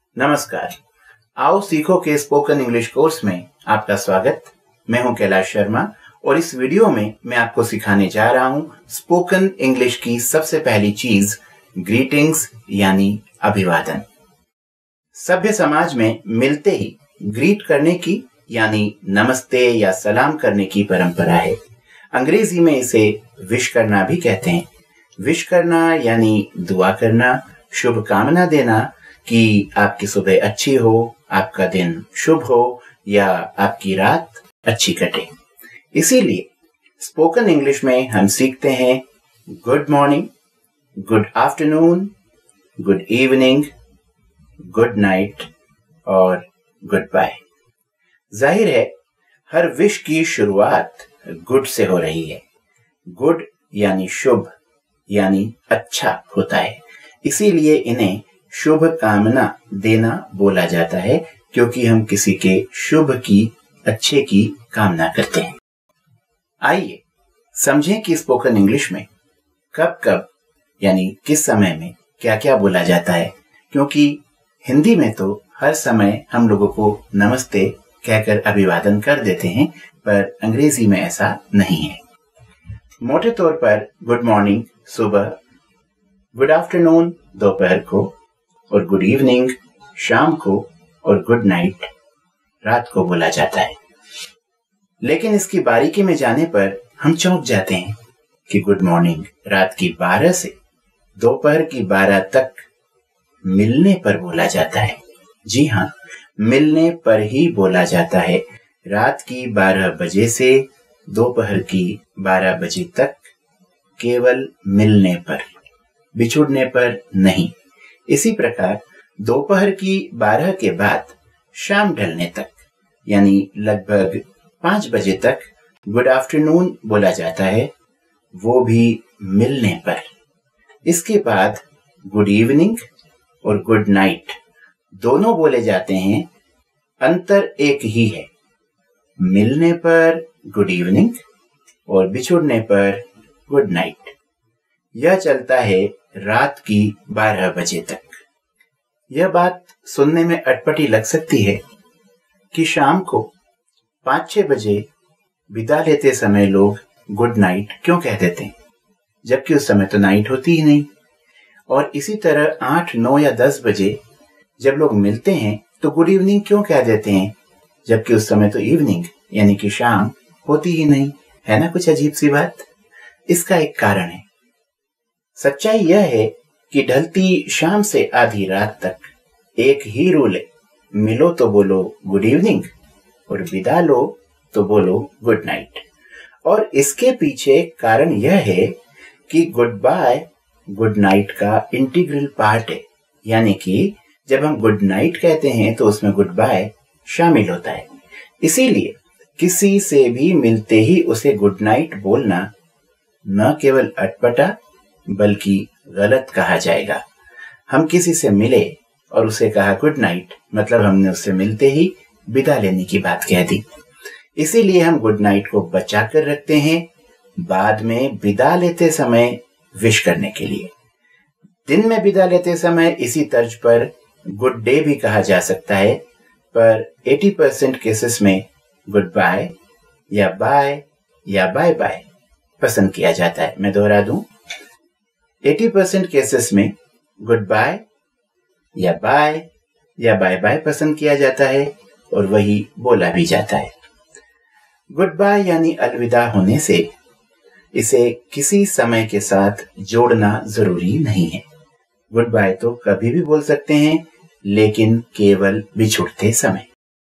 नमस्कार। आओ सीखो के स्पोकन इंग्लिश कोर्स में आपका स्वागत। मैं हूं कैलाश शर्मा और इस वीडियो में मैं आपको सिखाने जा रहा हूं स्पोकन इंग्लिश की सबसे पहली चीज ग्रीटिंग्स यानी अभिवादन। सभ्य समाज में मिलते ही ग्रीट करने की यानी नमस्ते या सलाम करने की परंपरा है। अंग्रेजी में इसे विश करना भी कहते हैं। विश करना यानी दुआ करना, शुभकामना देना कि आपकी सुबह अच्छी हो, आपका दिन शुभ हो या आपकी रात अच्छी कटे। इसीलिए स्पोकन इंग्लिश में हम सीखते हैं good morning, good afternoon, good evening, good night और गुड बाय। जाहिर है हर विश की शुरुआत गुड से हो रही है। गुड यानी शुभ यानी अच्छा होता है, इसीलिए इन्हें शुभ कामना देना बोला जाता है, क्योंकि हम किसी के शुभ की, अच्छे की कामना करते हैं। आइए समझें कि स्पोकन इंग्लिश में कब कब यानी किस समय में क्या क्या बोला जाता है, क्योंकि हिंदी में तो हर समय हम लोगों को नमस्ते कहकर अभिवादन कर देते हैं, पर अंग्रेजी में ऐसा नहीं है। मोटे तौर पर गुड मॉर्निंग सुबह, गुड आफ्टरनून दोपहर को और गुड इवनिंग शाम को और गुड नाइट रात को बोला जाता है। लेकिन इसकी बारीकी में जाने पर हम चौंक जाते हैं कि गुड मॉर्निंग रात की 12 से दोपहर की 12 तक मिलने पर बोला जाता है। जी हाँ, मिलने पर ही बोला जाता है। रात की 12 बजे से दोपहर की 12 बजे तक केवल मिलने पर, बिछुड़ने पर नहीं। इसी प्रकार दोपहर की 12 के बाद शाम ढलने तक यानी लगभग 5 बजे तक गुड आफ्टरनून बोला जाता है, वो भी मिलने पर। इसके बाद गुड इवनिंग और गुड नाइट दोनों बोले जाते हैं। अंतर एक ही है, मिलने पर गुड इवनिंग और बिछुड़ने पर गुड नाइट। यह चलता है रात की 12 बजे तक। यह बात सुनने में अटपटी लग सकती है कि शाम को 5-6 बजे विदा लेते समय लोग गुड नाइट क्यों कह देते हैं, जबकि उस समय तो नाइट होती ही नहीं। और इसी तरह 8, 9 या 10 बजे जब लोग मिलते हैं तो गुड इवनिंग क्यों कह देते हैं, जबकि उस समय तो इवनिंग यानी कि शाम होती ही नहीं। है ना कुछ अजीब सी बात? इसका एक कारण है। सच्चाई यह है कि ढलती शाम से आधी रात तक एक ही रूल है, मिलो तो बोलो गुड इवनिंग और विदा लो तो बोलो गुड नाइट। और इसके पीछे कारण यह है कि गुड बाय गुड नाइट का इंटीग्रल पार्ट है, यानी कि जब हम गुड नाइट कहते हैं तो उसमें गुड बाय शामिल होता है। इसीलिए किसी से भी मिलते ही उसे गुड नाइट बोलना न केवल अटपटा बल्कि गलत कहा जाएगा। हम किसी से मिले और उसे कहा गुड नाइट, मतलब हमने उससे मिलते ही विदा लेने की बात कह दी। इसीलिए हम गुड नाइट को बचा कर रखते हैं बाद में विदा लेते समय विश करने के लिए। दिन में विदा लेते समय इसी तर्ज पर गुड डे भी कहा जा सकता है, पर 80% केसेस में गुड बाय या बाय बाय पसंद किया जाता है। मैं दोहरा दूं, 80% केसेस में गुड बाय या बाय बाय पसंद किया जाता है और वही बोला भी जाता है। गुड बाय यानी अलविदा होने से इसे किसी समय के साथ जोड़ना जरूरी नहीं है। गुड बाय तो कभी भी बोल सकते हैं, लेकिन केवल बिछुड़ते समय।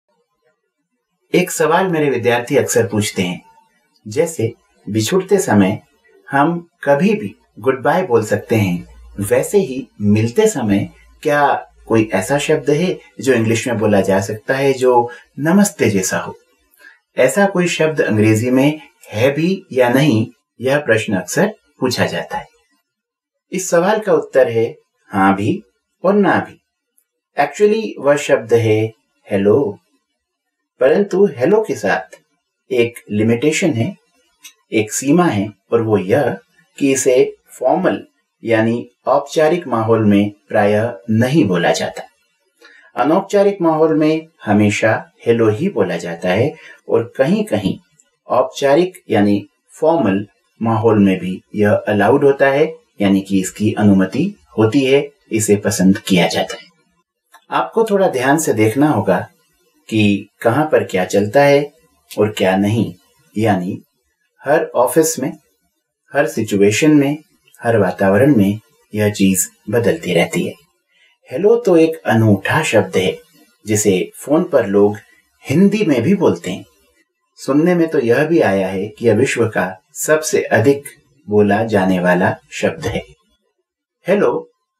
एक सवाल मेरे विद्यार्थी अक्सर पूछते हैं, जैसे बिछुड़ते समय हम कभी भी गुड बाय बोल सकते हैं, वैसे ही मिलते समय क्या कोई ऐसा शब्द है जो इंग्लिश में बोला जा सकता है जो नमस्ते जैसा हो? ऐसा कोई शब्द अंग्रेजी में है भी या नहीं, यह प्रश्न अक्सर पूछा जाता है। इस सवाल का उत्तर है हाँ भी और ना भी। एक्चुअली वह शब्द है हेलो, परंतु हेलो के साथ एक लिमिटेशन है, एक सीमा है, और वो यह कि इसे फॉर्मल यानी औपचारिक माहौल में प्रायः नहीं बोला जाता। अनौपचारिक माहौल में हमेशा हेलो ही बोला जाता है और कहीं कहीं औपचारिक यानी फॉर्मल माहौल में भी यह अलाउड होता है, यानी कि इसकी अनुमति होती है, इसे पसंद किया जाता है। आपको थोड़ा ध्यान से देखना होगा कि कहां पर क्या चलता है और क्या नहीं, यानी हर ऑफिस में, हर सिचुएशन में, हर वातावरण में यह चीज बदलती रहती है। हेलो तो एक अनूठा शब्द है जिसे फोन पर लोग हिंदी में भी बोलते हैं। सुनने में तो यह भी आया है कि यह विश्व का सबसे अधिक बोला जाने वाला शब्द है। हेलो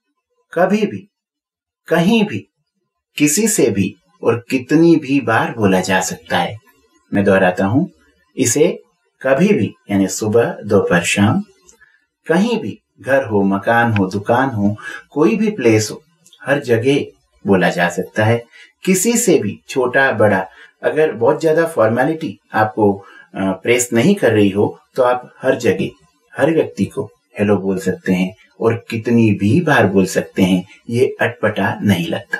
कभी भी, कहीं भी, किसी से भी और कितनी भी बार बोला जा सकता है। मैं दोहराता हूं, इसे कभी भी यानी सुबह, दोपहर, शाम, कहीं भी, घर हो, मकान हो, दुकान हो, कोई भी प्लेस हो, हर जगह बोला जा सकता है। किसी से भी, छोटा बड़ा, अगर बहुत ज्यादा फॉर्मेलिटी आपको प्रेस नहीं कर रही हो तो आप हर जगह, हर व्यक्ति को हेलो बोल सकते हैं और कितनी भी बार बोल सकते हैं, ये अटपटा नहीं लगता।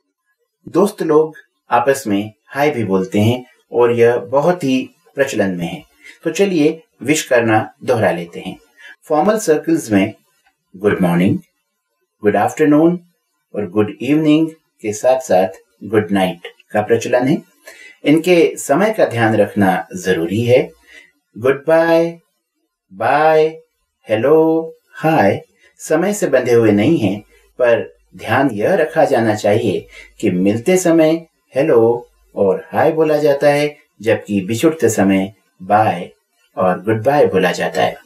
दोस्त लोग आपस में हाय भी बोलते हैं और यह बहुत ही प्रचलन में है। तो चलिए विश करना दोहरा लेते हैं। फॉर्मल सर्कल्स में गुड मॉर्निंग, गुड आफ्टरनून और गुड इवनिंग के साथ साथ गुड नाइट का प्रचलन है। इनके समय का ध्यान रखना जरूरी है। Good bye, bye, hello, hi समय से बंधे हुए नहीं हैं, पर ध्यान यह रखा जाना चाहिए कि मिलते समय हेलो और हाय बोला जाता है, जबकि बिछुड़ते समय बाय और गुड बाय बोला जाता है।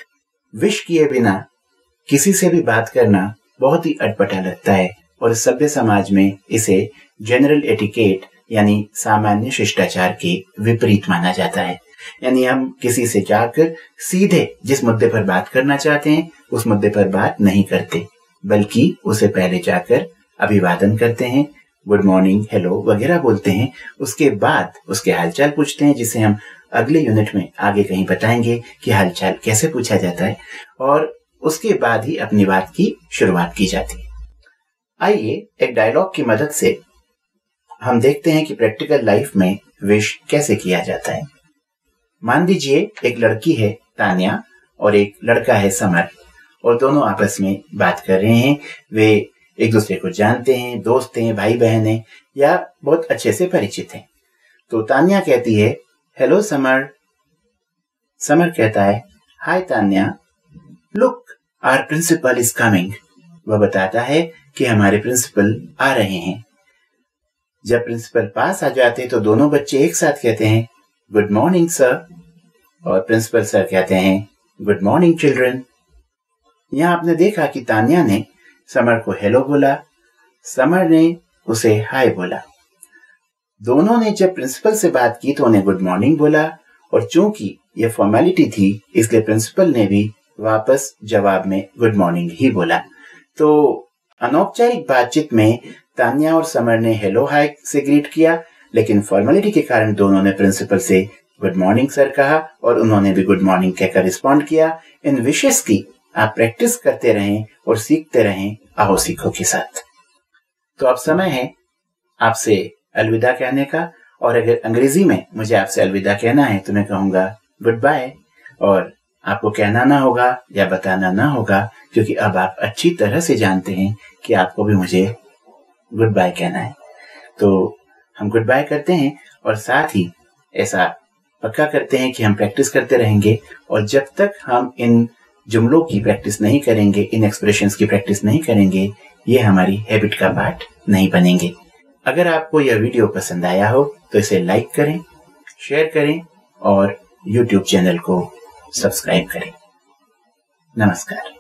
विश किए बिना किसी से भी बात करना बहुत ही अटपटा लगता है और सभ्य समाज में इसे जनरल एटिकेट यानी सामान्य शिष्टाचार के विपरीत माना जाता है। यानी हम किसी से जाकर सीधे जिस मुद्दे पर बात करना चाहते हैं उस मुद्दे पर बात नहीं करते, बल्कि उसे पहले जाकर अभिवादन करते हैं, गुड मॉर्निंग, हेलो वगैरह बोलते हैं। उसके बाद उसके हालचाल पूछते हैं, जिसे हम अगले यूनिट में आगे कहीं बताएंगे कि हालचाल कैसे पूछा जाता है, और उसके बाद ही अपनी बात की शुरुआत की जाती है। आइए एक डायलॉग की मदद से हम देखते हैं कि प्रैक्टिकल लाइफ में विश कैसे किया जाता है। मान लीजिए एक लड़की है तान्या और एक लड़का है समर, और दोनों आपस में बात कर रहे हैं। वे एक दूसरे को जानते हैं, दोस्त हैं, भाई बहन हैं या बहुत अच्छे से परिचित हैं। तो तान्या कहती है हेलो समर। समर कहता है hi Tanya, look our principal is coming. वह बताता है कि हमारे प्रिंसिपल आ रहे हैं। जब प्रिंसिपल पास आ जाते तो दोनों बच्चे एक साथ कहते हैं गुड मॉर्निंग सर, और प्रिंसिपल सर कहते हैं गुड मॉर्निंग चिल्ड्रन। यहां आपने देखा कि तान्या ने समर को हेलो बोला, समर ने उसे हाय बोला। दोनों ने जब प्रिंसिपल से बात की तो उन्हें गुड मॉर्निंग बोला, और चूंकि यह फॉर्मेलिटी थी इसलिए प्रिंसिपल ने भी वापस जवाब में गुड मॉर्निंग ही बोला। तो अनौपचारिक बातचीत में तान्या और समर ने हेलो हाय से ग्रीट किया, लेकिन फॉर्मेलिटी के कारण दोनों ने प्रिंसिपल से गुड मॉर्निंग सर कहा और उन्होंने भी गुड मॉर्निंग कहकर रिस्पॉन्ड किया। इन विशेष की आप प्रैक्टिस करते रहें और सीखते रहें आओ सीखो के साथ। तो अब समय है आपसे अलविदा कहने का, और अगर अंग्रेजी में मुझे आपसे अलविदा कहना है तो मैं कहूंगा गुड बाय, और आपको कहना ना होगा या बताना ना होगा, क्योंकि अब आप अच्छी तरह से जानते हैं कि आपको भी मुझे गुड बाय कहना है। तो हम गुड बाय करते हैं और साथ ही ऐसा पक्का करते हैं कि हम प्रैक्टिस करते रहेंगे, और जब तक हम इन जुमलों की प्रैक्टिस नहीं करेंगे, इन एक्सप्रेशंस की प्रैक्टिस नहीं करेंगे, ये हमारी हैबिट का पार्ट नहीं बनेंगे। अगर आपको यह वीडियो पसंद आया हो तो इसे लाइक करें, शेयर करें और YouTube चैनल को सब्सक्राइब करें। नमस्कार।